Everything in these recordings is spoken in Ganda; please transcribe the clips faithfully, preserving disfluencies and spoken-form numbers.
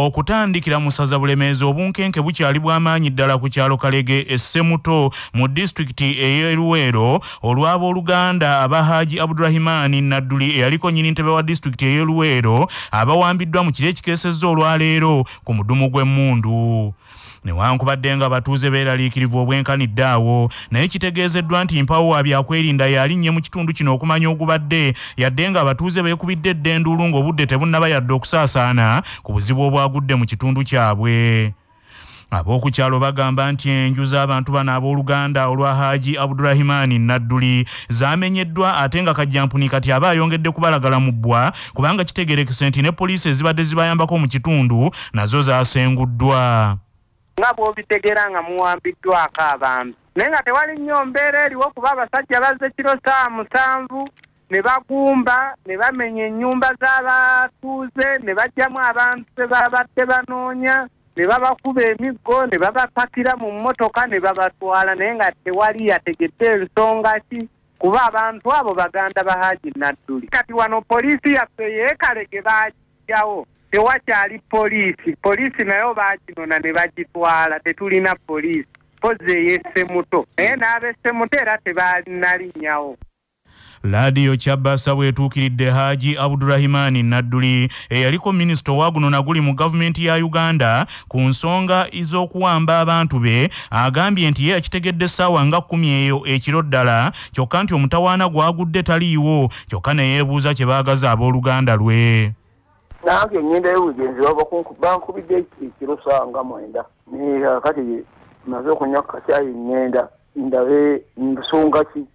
okutandikira mu ssaza Bulemeezi Obunkenke bukyali bw'amaanyi ddala ku kyalo Kalege essemuto mu disitulikiti ey'e Luwero olw'aba Oluganda aba Haji Abdul Nadduli eyaliko nnyini ntebe wa disitulikiti ey'e Luwero abawambiddwa mu kiro ekikeesezza olwaleero ku mudumu gw'emmundu. Newankubadde nga abatuuze beeraliikirivu obwenkanidde awo naye kitegeezeddwa nti mpawo abyakwerinda yalinnye mu kitundu kino okumanya ogubadde yadde nga abatuuze beekubidde eddenduulu ng'obudde tebunnaba yadde okusaasaana ku buzibu obwagudde mu kitundu kyabwe. Ab'okukyalo bagamba nti enju z'abantu bano ab'Oluganda olwa Haji Abdul Nadduli zaamenyeddwa ate nga kajjampuni kati aba ayongedde kubalagala mu bbwa kubanga kitegerekese nti ne poliisi ezibadde zibayambako mu kitundu nazo zaasenguddwa. Nga bw'obitegera nga muwambiddwako abantu naye nga tewali nnyo mbeera eriwo kuba abasajja bazze kiro saa musanvu ne bagumba ne bamenya ennyumba z'abatuuze ne bajjamu abantu be babadde banoonya ne babakuba emiggo ne babapakira mu mmotoka ne babatwala naye nga tewali yategedde ensonga ki kuba abantu abo baganda ba Haji Nadduli. Kati wano poliisi yaffe yeekalege baagyawo tewakyali poliisi poliisi nayo baaginona ne bagitwala tetulina poliisi pozi ey'essemuto naye n'ab'essemuto era tebalinnalinyawo. Laadiyo Kyabasa bwetuukiridde Haji Abdul Nadduli eyaliko minisita wa guno naguli mu gavumenti ya Uganda ku nsonga ez'okuwamba abantu be agambye nti ye akitegedde essaawa nga kkumi eyo ekiro ddala kyokka nti omutawaana gwagudde taliiwo kyokka ne yeebuuza kye baagaza ab'Oluganda lwe. Nange ngenda y'obugenzi bankubidde ekiro saa nga mwenda naye kati maze okunywa kacaayi ngenda ndabe nsonga ki.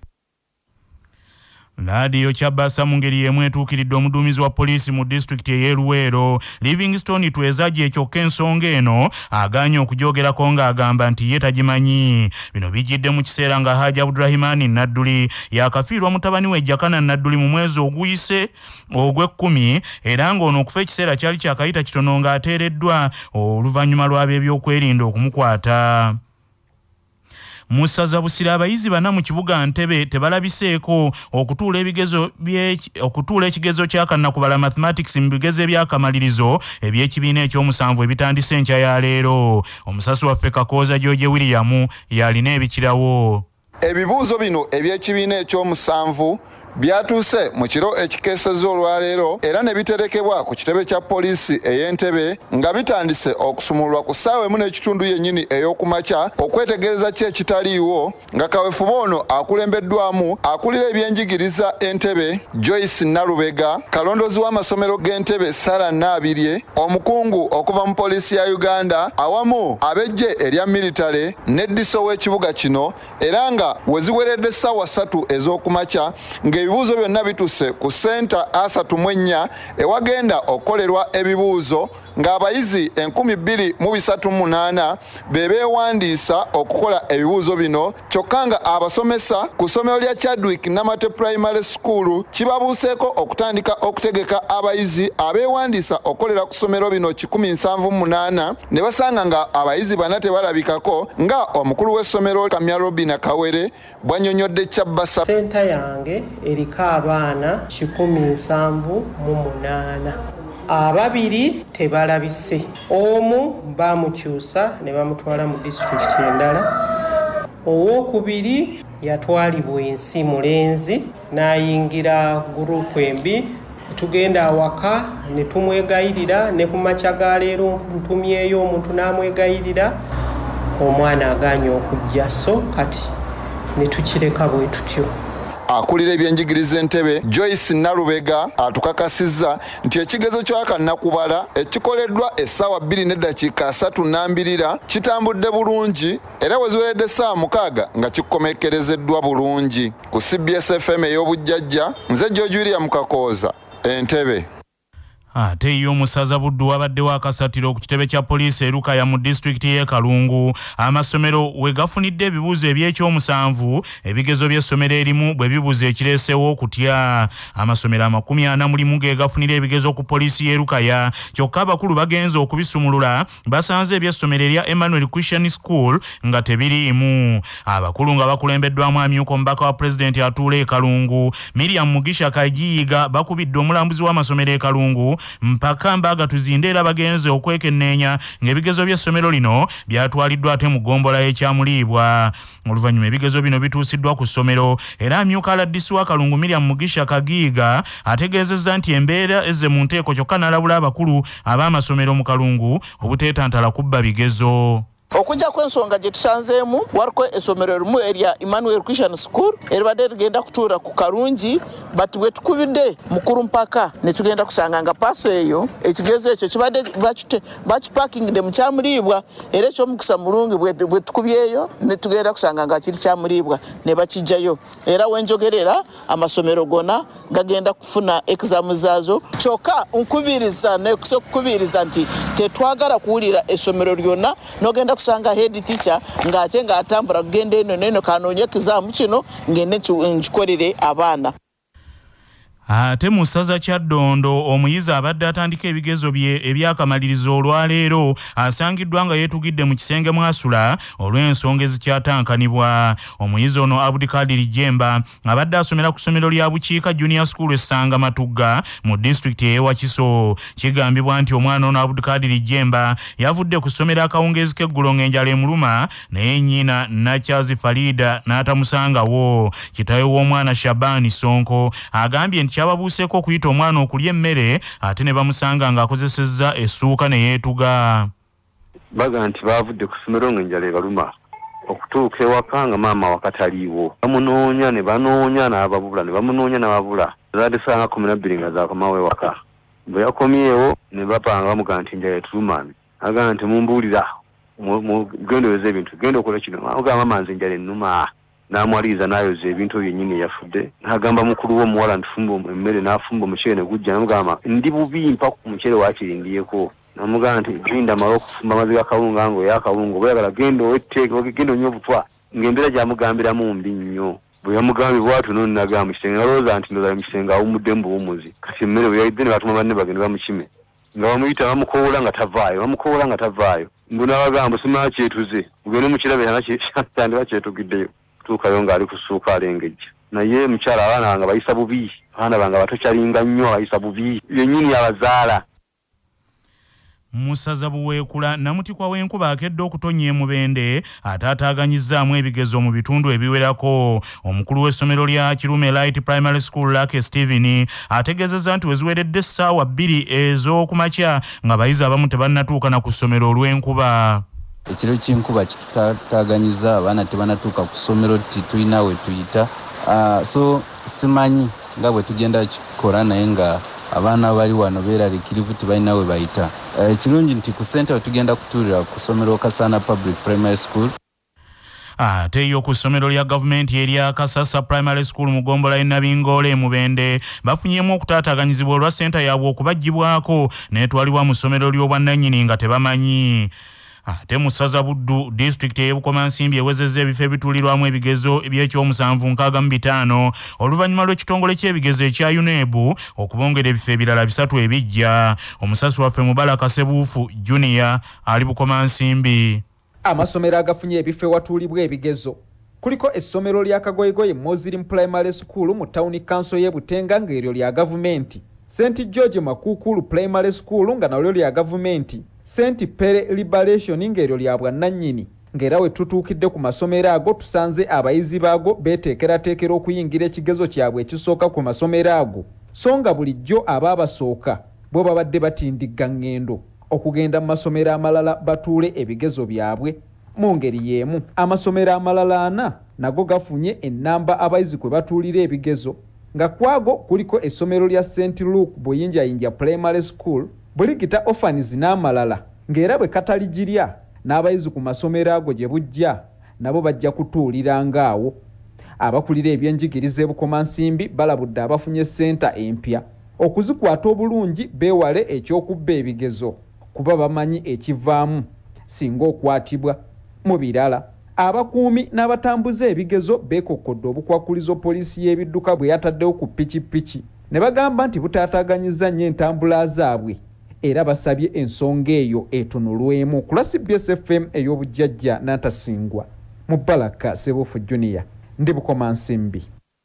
Laadiyo Kyabasa mu ngeri y'emu etuukiridde omuduumizi wa poliisi mu disitulikiti ey'e Luwero Livingstone Twezaji ekyokka ensonga eno agaanye okujoogerako ng'agamba nti ye tagimanyi. Bino bijjidde mu kiseera nga Haji Abdul Nadduli yakafiirwa mutabani we Jakana Nadduli mu mwezi oguyise ogw'ekkumi era ng'ono okufa ekiseera kyali kyakayita kitono ng'ateereddwa oluvannyuma lw'ab'ebyokwerinda okumukwata. Musaza Busira abayizi bana mu kibuga Ntebe tebalabiseeko okutuula ebigezo okutuula ekigezo ky'akanna kubala mathematics mu bigezo ebyakamalirizo eby'ekibiina ekyomusanvu ebitandise enkya ya leero. Omusasi waffe Kakooza George William yalina ebikirawo. Ebibuuzo bino eby'ekibiina ekyomusanvu byatuuse mu kiro ekikeesezza olwaleero era ne biterekebwa ku kitebe kya poliisi ey'Entebe nga bitandise okusumululwa ku ssaawa emu n'ekitundu yennyini ey'okumakya okwetegereza ki ekitaliiwo nga kaweefube ono akulembeddwamu akulira ebyenjigiriza Entebe Joyce Nalubega, kalondozi w'amasomero g'Entebe Sara Naabirye, omukungu okuva mu poliisi ya Uganda awamu ab'eggye erya militale n'eddiso w'ekibuga kino era nga we ziweredde ssaawa ssatu ez'okumakya ng'ebibuuzo byonna bituse ku ssenta asatu mu ennya ewagenda okukolerwa ebibuuzo ng'abayizi enkumi bbiri mu bisatu mu munaana be beewandiisa okukola ebibuuzo bino kyokka nga abasomesa ku ssomero lya Chadwick Namate Primary School kibabuuseeko okutandika okutegeka abayizi abeewandiisa okukolera ku ssomero bino kikumi nsanvu mu munaana ne basanga nga abayizi bana tebalabikako nga omukulu w'essomero Kamya Robina Kawere bw'annyonnyodde Kyabasa. Senta yange eriko abaana kikumi nsanvu mu munaana. Ababiri tebalabise. Omu bamukyusa ne bamutwala mu disitulikiti endala. Owookubiri yatwalibwa ensi mulenzi n'ayingira gurupu embi. Tugenda awaka ne tumwegayirira ne ku makya ga leero ntumyeyo omuntu n'amwegayirira omwana aganye okujja so kati ne tukireka bwe tutyo. Akulira ebyenjigiriza Entebe Joyce Nalubega atukakasizza nti ekigezo ky'akannakubala ekikoleddwa essaawa bbiri n'eddakiika asatu n'ambirira kitambudde bulungi era we ziweredde essaawa mukaaga nga kikomekerezeddwa bulungi. Ku C B S F M ey'obujjajja nze George William Kakooza, Entebe. Ate yo musaza Buddu wabaddewo akasatiro ku kitebe kya poliisi erukaya mu disitulikiti y'e Kalungu amasomero we gafunidde ebibuuzo eby'ekyomusanvu ebigezo by'essomero erimu bwe bibuuza ekireesewo okutya. Amasomero amakumi ana mulimu ge gafunira ebigezo ku poliisi y'erukaya kyokka abakulu bagenze okubisumulula basanze eby'essomero erya Emmanuel Christian School nga tebiriimu. Abakulu nga bakulembeddwamu amyuka omubaka wa pulezidenti atuula e Kalungu Miriam Mugisha Kajiyiga bakubidde omulambuzi w'amasomero e Kalungu mpaka mbaga tuzindera bagenze okwekenneenya ng'ebigezo by'essomero lino byatwaliddwa ate mu gombola y'ekyamulibwa. Oluvannyuma ebigezo bino bituusiddwa ku ssomero era amyuka aladdisi wa Kalungu Miriam Mugisha Kagiiga ategeezezza nti embeera ezze mu nteeko kyokka n'alabula abakulu ab'amasomero mu Kalungu obuteetantala kubba bigezo. Okujja kw'ensonga gye tusanzeemu waliko essomero limu erya Emmanuel Christian School eribadde ligenda kutuula ku Karungi but bwe tukubidde mukuru mpaka ne tugenda kusanga nga paaso eyo ekigezo ekyo kibadde bakipakingidde mu kyamulibwa era eky'omukisa mulungi bwe tukubyeyo ne tugenda kusanga nga kiri kyamulibwa ne bakijjayo era wenjogerera amasomero gonna gagenda kufuna examu zaazo kyokka nkubiriza ne kukubiriza nti tetwagala kuwulira essomero lyonna n'ogenda kusanga head teacher ng'ate ng'atambula kugenda eno neno kanoonye ekizaamu kino ngende nkikolere abaana. Ate mu ssaza Kyaddondo omuyizi abadde atandika ebigezo bye ebyakamalirizo olwaleero asangiddwa nga yeetugidde mu kisenge mwasula olw'ensonga ezikyatankanibwa. Omuyizi ono Abdul Jemba abadde asomera ku ssomero lya Bukiika Junior School essanga Matugga mu disitulikiti ey'e Wakiso. Kigambibwa nti omwana ono Abdul Jemba yavudde ku ssomero akawungeezi k'eggulo ng'enjala emuluma naye nnyina Nakyazi Farida n'atamusangawo. Kitaawe w'omwana Shabani Sonko agambye nti kyababuuseeko okuyita omwana okulya emmere ate ne bamusanga ng'akozesezza essuuka ne yeetuga. Baga nti baavudde ku ssomero ng'enjala ebaluma okutuuka ewaka nga maama wakataliiwo. Bamunoonya ne banoonya n'ababula ne bamunoonya n'ababula. Zaadde ssaawa kumi na bbiri nga zaakomawo ewaka. Bwe yakomyewo ne bapanga bamugaa nti enjala etuluma. Agaa nti mumbuulira mugendoweza ebintu genda okola kino. Agamba maama nze enjala ennuma. N'amwaliriza n'ayoza ebintu byennyini yafudde. N'agamba mukulu we omuwala nti fumba emmere n'afumba omuceere ne gujja n'amugamba ndi bubi mpa ku muceere waakirindiyeko. N'amugamba nti genda amale okufumba amazzi g'akawunga ngo y'akawunga bweyagala genda owetteeke genda onywa obutwa ng'embeera gy'amugambiramu mbi nnyo. Bwe yamugambye bw'atyo n'ono n'agamba mu kisenge alowooza nti ndowooza mu kisenge awummudde mu buwummuzi. Kati emmere bwe yayidde ne batuma banne bagende bamukime. Nga bamuyita bamukoola nga tavaayo bamukoola nga tavaayo. Mbu n'abagamba simaa kyetuze mugende mukirabe yandiba kyetugiddeyo. Tuukayo ng'ali ku ssuuka alengejja. Naye mukyala abaana bange bayisa bubi. Abaana bange batokyalinga nnyo abayisa bubi. Yennyini abazaala. Mu ssaza Buweekula Namutikwa w'enkuba akedde okutonya emubende ataataaganyizaamu ebigezo mu bitundu ebiwerako. Omukulu w'essomero lya Kirume Light Primary School Lake Stephen ategeezezza nti weziweredde essaawa bbiri ez'okumakya ng'abayizi abamu tebannatuuka na ku ssomero olw'enkuba. Ekiro ky'enkuba kitutaaganyiza abaana tebanatuuka ku ssomero titulina we tuyita. Uh, so simanyi nga bwe tugenda kikola naye nga abaana bali wano beeraliikirivu tebalina we bayita. Ekirungi uh, nti ku ssente we tugenda kutuulira ku ssomero Kasana Public Primary School. Ate yo ku ssomero lya gavumenti erya Kasasa Primary School mu gombola y'e Nabingoole Mubende bafunyemu okutaataaganyizibwa olwa ssente yaabwe okubaggyibwako n'etwalibwa mu ssomero ly'obwannannyini nga tebamanyi. Ate mu ssaza Buddu disitulikiti ey'e Bukomansimbi ewezezza ebifo ebituulirwamu ebigezo eby'ekyomusanvu nkaaga mu bitaano oluvannyuma lw'ekitongole ky'ebigezo ekya U N E B okubongera ebifo ebirala bisatu ebijja. Omusasi waffe Mubaraka Sebuufu Junior ali Bukomansimbi. Amasomero agafunye ebifo ewatuulibwa ebigezo kuliko essomero lya Kagoyegoye Muslim Primary School mu Town Council y'e Butenga ng'eryo lya gavumenti, Saint George Makukulu Primary School nga nalyo lya gavumenti, Saint Pere Liberation ng'eryo lya bwannannyini. Ng'era we tutuukidde ku masomero ago tusanze abayizi baago beeteekerateekera okuyingira ekigezo kyabwe ekisooka ku masomero ago, so nga bulijjo abaabasooka bo babadde batindigga ngendo okugenda mu masomero amalala batuule ebigezo byabwe. Mu ngeri y'emu amasomero amalala ana nago gafunye ennamba abayizi kwe batuulira ebigezo, nga kwago kuliko essomero lya Saint Luke Buyinjayinja Primary School, Buligita Orphans n'amalala, ng'era bwe kataligirya n'abayizi ku masomero ago gye bujja nabo bajja kutuulira ngaawo. Abakulira ebyenjigiriza e Bukomansimbi balabudde abafunye ssenta empya okuzikwata obulungi beewale ekyokubba ebigezo kuba bamanyi ekivaamu singa okwatibwa. Mu birala abakuumi n'abatambuza ebigezo beekokkodde obukwakulizo poliisi y'ebidduka bwe yataddewo ku pikipiki ne bagamba nti butaataaganyiza nnyo entambula zaabwe era basabye ensonga eyo etunulwemu. Ku C B S F M ey'obujjajja n'atasingwa Mubaraka Sebuufu Junior ndi Bukomansimbi.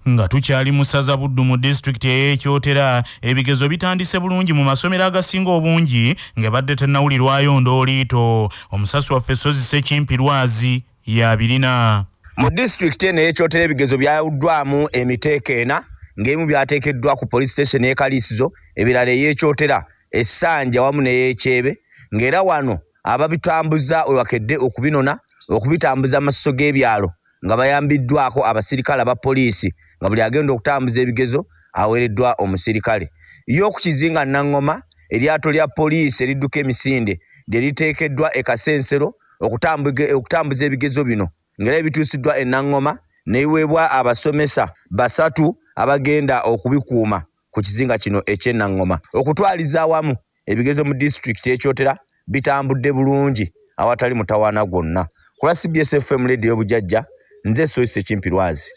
Nga tukyali mu ssaza Buddu mu disitulikiti ey'Ekyotera, ebigezo bitandise bulungi mu masomero agasinga obungi ng'ebadde tennawulirwayo ndooliito. Omusasi waffe Sozi Ssekimpi Lwazi y'abirina. Mu disitulikiti eno ey'Ekyotera ebigezo byawuddwamu emiteeko ena ng'emu byateekeddwa ku police station y'e Kaliisizo, ebirala ey'Ekyotera, Essanja wamu n'ey'Ekyebe, ng'era wano ababitambuza wewakedde okubinona okubitambuza amasuso g'ebyalo nga bayambiddwako abasirikale aba poliisi nga buli agenda okutambuza ebigezo aweereddwa omusirikale. Y'okukizinga Nangoma, eryato lya poliisi eridduka emisinde lye liteekeddwa e Kasensero okutambuza ebigezo bino ng'era ebituusiddwa e Nangoma neeweebwa abasomesa basatu abagenda okubikuuma ku kizinga kino eky'e Nangoma. Okutwaliza awamu ebigezo mu disitulikiti y'Ekyotera bitambudde bulungi awatali mutawaana gwonna. Kula C B S F M Radio Bujajja, nze Sozi Ssekimpi Lwazi.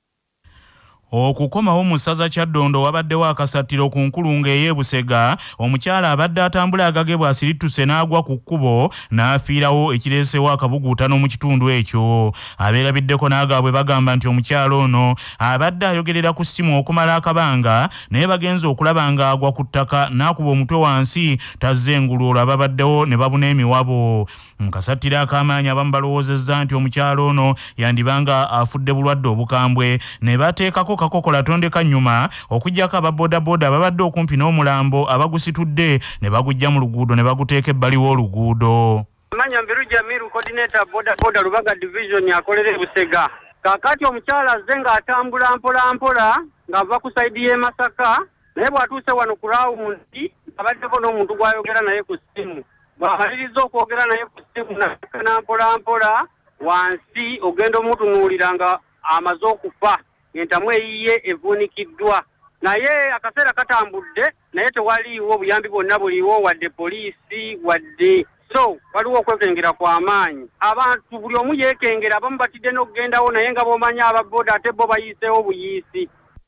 Okukomawo mu ssaza Kyaddondo wabaddewo akasattiro ku nkulungo ey'e Busega. Omukyala abadde atambula agagebwa asirittuse n'agwa ku kkubo n'afiirawo, ekireesewo akabuguutano mu kitundu ekyo. Abeerabiddeko n'agaabwe bagamba nti omukyala ono abadde ayogerera ku ssimu okumala akabanga naye bagenze okulaba ng'agwa ku ttaka n'akuba omutwe wansi, tazze engulu olwo ababaddewo ne babuna emiwabo. Mu kasattiro ak'amaanyi abamu balowoozezza nti omukyala ono yandibanga afudde bulwadde obukambwe, ne bateekako kakokola tondeka nnyuma okuggyako ababoodabooda ababadde okumpi n'omulambo abagusitudde ne bagujja mu luguudo ne baguteeka ebbali w'oluguudo. Manya Mbiru Jamiru, coordinator boda boda Lubaga division akolera e Busega. Kakati omukyala azze ng'atambula mpola mpola ng'ava ku sayidi y'e Masaka, naye bw'atuuse wano ku laawundi abaddeko n'omuntu gw'ayogera naye ku ssimu. Bw'amaliriza okwogera naye ku ssimu n'akana mpola mpola wansi ogenda omutunuulira nga amaze okufa, entamu eyiye evuunikiddwa. Naye akaseera katambudde naye tewaliiwo obuyambi bwonna buliwo, wadde poliisi wadde. So waliwo okwekengera kw'amaanyi. Abantu buli omu yeekengera, abamu batidde n'okugendawo naye nga b'omanya ababooda ate bo bayiseewo buyiisi.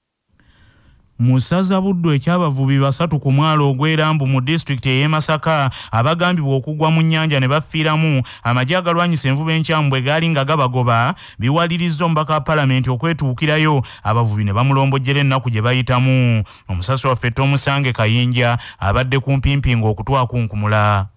Mu ssaza Buddu ekyabavubi basatu ku mwalo ogw'Erambu mu disitulikiti ey'e Masaka abagambibwa okugwa mu nnyanja ne bafiiramu, amagye agalwanyisa envuba enkyamu bwe gaali nga gabagoba biwalirizza omubaka wa palamenti okwetuukirayo, abavubi ne bamulombojjera ennaku gye bayitamu. Omusasi waffe Tomusange Kayinja abadde kumpimpi ng'okutwakunkumula.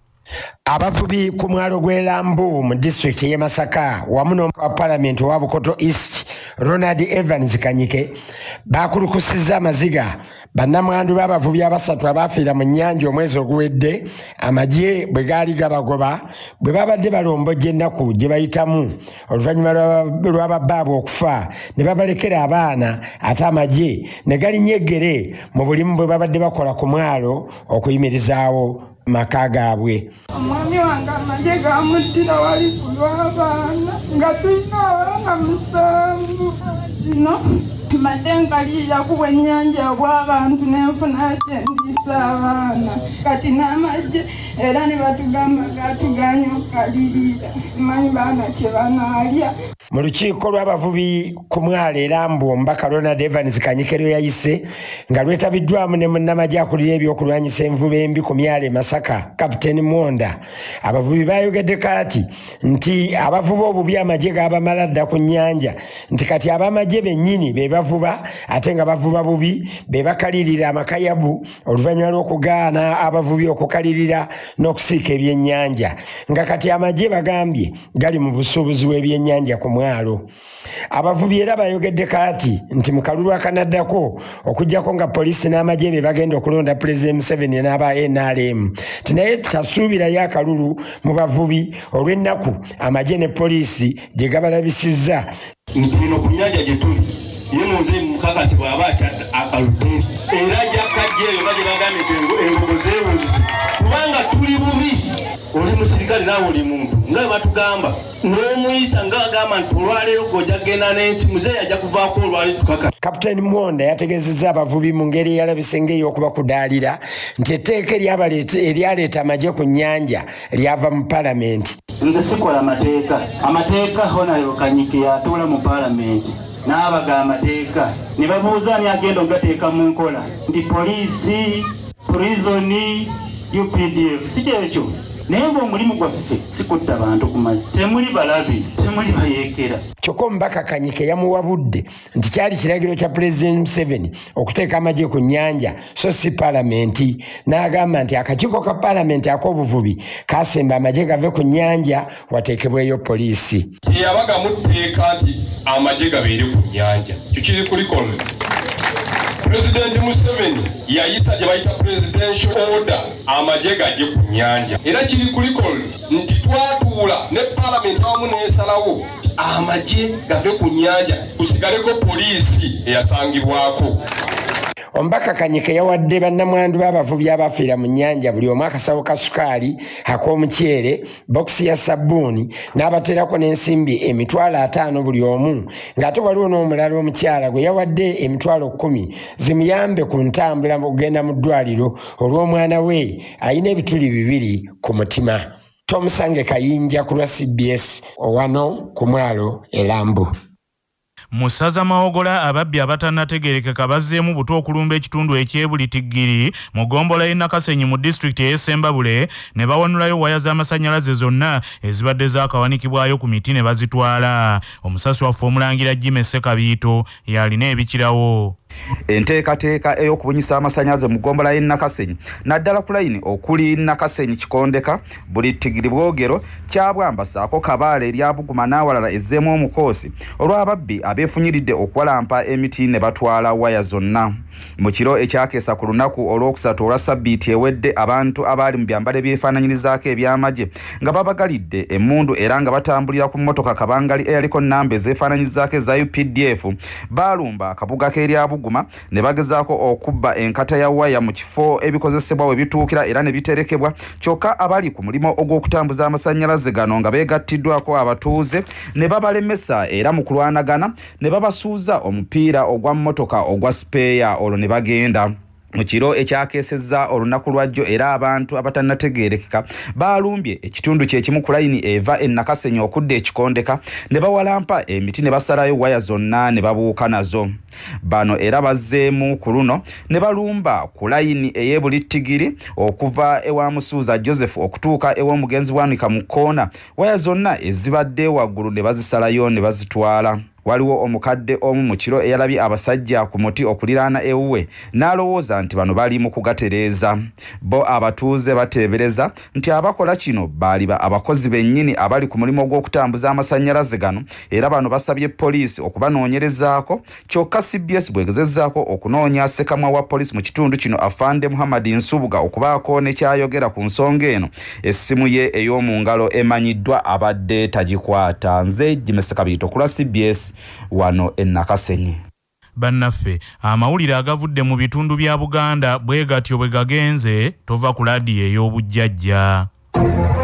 Abavubi ku mwalo gw'Erambu mu disitulikiti y'e Masaka wamu n'omubaka wa palamenti owa Bukoto East Ronald Evans Kanyike bakulukusizza amaziga bannamwandu b'abavubi abasatu abaafiira mu nnyanja omwezi oguwedde, amagye bwe gaali gabagoba bwe babadde balombojja ennaku gye bayitamu oluvannyuma lw'ababbaabwe okufa ne babalekera abaana, ate amagye ne galinnya eggere mu bulimu bwe babadde bakola ku mwalo okuyimirizaawo maka gaabwe. Omwami wange amagye gamuddira wali ku lw'abaana nga tulina abaana musanvu. Kino mbadde nkaliira ku bwennyanja bw'abantu n'enfuna kyendiisa abaana, kati n'amagye era ne batugamba gaatuganya okukalirira, simanyi baana kye banaalya. Mu lukiiko lw'abavubi ku mwalo Erambu, omubaka Ronald Evans Kanyike lwe yayise nga lwetabiddwamu ne munnamagye akulira ebyokulwanyisa envuba embi ku myalo e Masaka, Kapiteeni Mwonda. Abavubi baayogedde kati nti abavuba obubi amagye gaabamala dda ku nnyanja, nti kati ab'amagye bennyini be bavuba ate nga bavuba bubi be bakalirira amakayabu oluvannyuma lw'okugaana abavubi okukalirira n'okusiika ebyennyanja, nga kati amagye bagambye gali mu busuubuzi bw'ebyennyanja ku mwalo. Abavubi era bayogedde kati nti mu kalulu akanaddako okuggyako nga poliisi n'amagye be bagenda okulonda Pulezidenti Museveni n'aba N R M, nti naye tasuubirayo akalulu mu bavubi olw'ennaku amagye ne poliisi gye gabalabisizza nti bino ku nnyanja gye tuli ye muze mukakasi bw'aba akyadda akaluteri era gyakajjeeyo nga gye bagambye engogo zeewunyise kubanga tuli bubi. Oli musirikale naawe oli muntu nga batugamba n'omuyisa nga agamba nti olwaleero gojja genda n'ensi muzeeyi ajja kuvaako olwali tukaka. Kapiteeni Mwonda yategeezezza abavubi mu ngeri eyalabise ng'ey'okuba kudaalira nti etteeka eryaleeta amagye ku nnyanja lyava mu palamenti. Nze sikola mateeka, amateeka Honorable Kanyike yatuula mu palamenti n'abaga amateeka ne babuuza ani agenda okugateeka mu nkola, ndi poliisi, prisoni, U P D F, si kyekyo naye ng'omulimu gwaffe si kutta bantu ku mazzi, temuli balabe, temuli bayeekera. Kyokka omubaka Kanyike yamuwabudde nti kyali kiragiro kya Pulezidenti Museveni okuteeka amagye ku nnyanja so si paalamenti, n'agamba nti akakiiko ka paalamenti ak'obuvubi kaasemba amagye gave ku nnyanja wateekebweyo poliisi. Teyabaga mutteeka nti amagye gabeere ku nnyanja, kyo kiri ku likolo. Pulezidenti Museveni yayisa gye bayita presidential order amagye gajje ku nnyanja, era kiri ku likolo nti twatuula ne paalamenti awamu n'esalawo amagye gave ku nnyanja kusigaleko poliisi eyasangibwako. Omubaka Kanyike yawadde bannamwandu b'abavubi abafiira mu nnyanja buli omu akasawo ka sukaali ak'omukyere, bokisi ya sabbuuni n'abateerako n'ensimbi emitwalo ataano buli omu, ng'ate waliwo n'omulala omukyala gwe yawadde emitwalo kkumi zimuyambe ku ntambula okugenda mu ddwaliro olw'omwana we ayina ebituli bibiri ku mutima. Tomusange Kayinja ku lwa C B S owano ku mwalo e Lambu. Musaza Mawogola ababbi abatannategeerekeka bazzeemu buto okulumba ekitundu eky'ebulitiggiri mu gombola y'e Nakasenyi mu disitulikiti ey'e Sembabule ne bawanulayo waya z'amasannyalaze zonna ezibadde zaakawanikibwayo ku miti ne bazitwala. Omusasi waffe omulangira Jimmy Sekabiito yalina ebikirawo. Enteekateeka ey'okubunyisa amasannyalaze mu gombola y'e Nakasenyi naddala ku layini okuli Nakasenyi Kikondeka Bulittigiri Bwogero Kyabwamba ssaako Kabaale erya Buguma n'awalala ezzeemu omukoosi olw'ababbi abeefunyiridde okuwalampa emiti ne batwala waya zonna. Mu kiro ekyakeesa ku lunaku olw'okusatu olwa sabbiiti ewedde, abantu abaali mu byambalo ebyefaananyirizaako eby'amagye nga babagalidde emmundu era nga batambulira ku mmotoka kabangali eyaliko nnamba ezeefaananyirizaako eza U P D F baalumba akabuga k'erya Buguma ne bagezaako okubba enkata ya waya mu kifo ebikozesebwa we bituukira era ne biterekebwa, kyokka abali ku mulimo ogw'okutambuza amasannyalaze gano nga beegattiddwako abatuuze ne babalemesa era mu kulwanagana ne babasuuza omupiira ogwa mmotoka ogwa sipeeya olwo ne bagenda. Mu kiro ekyakeesezza olunaku lwajjo era abantu abatannategeerekeka baalumbye ekitundu kyekimu ku layini eva e Nakasenyi okudda ekikondeka ne bawalampa emiti ne basalayo waya zonna ne babuuka nazo. Bano era bazzeemu ku luno ne balumba ku layini ey'ebulittigiri okuva ewa Musuuza Joseph okutuuka ew'omugenzi Bwanika mu kkoona, waya zonna ezibadde waggulu ne bazisalayo ne bazitwala. Waliwo omukadde omu mu kiro eyalabye abasajja ku muti okuliraana ewuwe n'alowooza nti bano bali mu kugatereeza. Bo abatuuze bateebereza nti abakola kino baaliba abakozi bennyini abali ku mulimu gw'okutambuza amasannyalaze gano, era bano basabye poliisi okubanoonyerezaako, kyokka C B S bwegezezzaako okunoonya ssekamwa wa poliisi mu kitundu kino Afande Muhammad Nsubuga okubaako ne kyayogera ku nsonga eno. Essimu ye ey'omu ngalo emanyiddwa abadde tagikwata. Nze Jimmy Sekabiito ku lwa C B S wano e Nakasenyi. Bannaffe, amawulire agavudde mu bitundu bya Buganda bwe gatyo bwe gagenze, tova ku laadiyo ey'obujjajja.